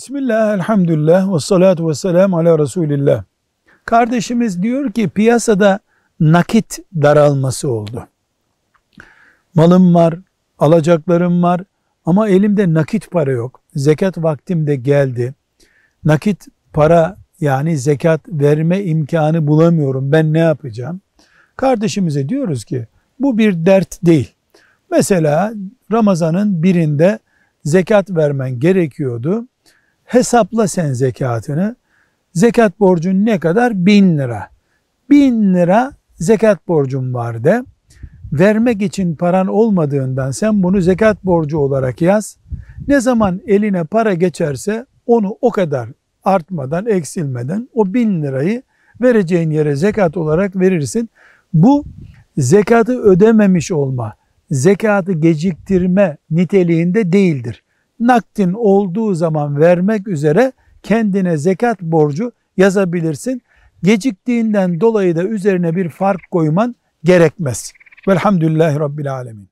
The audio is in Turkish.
Bismillah, elhamdülillah, ve salatu ve selamu ala Resulillah. Kardeşimiz diyor ki piyasada nakit daralması oldu. Malım var, alacaklarım var ama elimde nakit para yok. Zekat vaktim de geldi. Nakit para yani zekat verme imkanı bulamıyorum. Ben ne yapacağım? Kardeşimize diyoruz ki bu bir dert değil. Mesela Ramazan'ın birinde zekat vermen gerekiyordu. Hesapla sen zekatını. Zekat borcun ne kadar? 1000 lira. 1000 lira zekat borcum var de. Vermek için paran olmadığından sen bunu zekat borcu olarak yaz. Ne zaman eline para geçerse onu o kadar artmadan, eksilmeden o 1000 lirayı vereceğin yere zekat olarak verirsin. Bu zekatı ödememiş olma, zekatı geciktirme niteliğinde değildir. Nakdin olduğu zaman vermek üzere kendine zekat borcu yazabilirsin. Geciktiğinden dolayı da üzerine bir fark koyman gerekmez. Velhamdülillahi Rabbil Alemin.